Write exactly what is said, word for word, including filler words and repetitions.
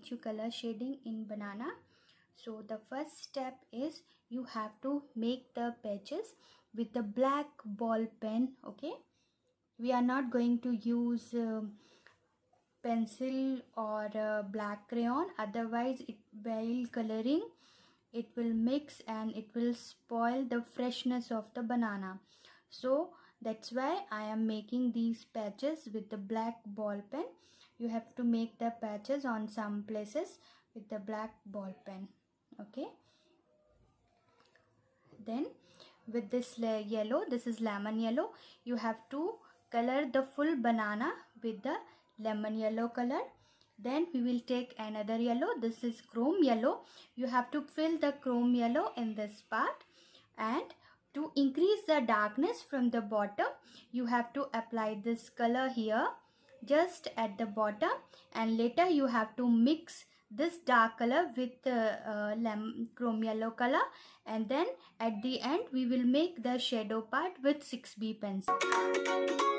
teach you color shading in banana. So the first step is you have to make the patches with the black ball pen. Okay, we are not going to use uh, pencil or uh, black crayon, otherwise it while coloring it will mix and it will spoil the freshness of the banana. So that's why I am making these patches with the black ball pen. You have to make the patches on some places with the black ball pen. Okay, then with this yellow, this is lemon yellow, you have to color the full banana with the lemon yellow color. Then we will take another yellow, this is chrome yellow. You have to fill the chrome yellow in this part, and to increase the darkness from the bottom you have to apply this color here just at the bottom, and later you have to mix this dark color with the uh, lemon chrome yellow color, and then at the end we will make the shadow part with six B pencil.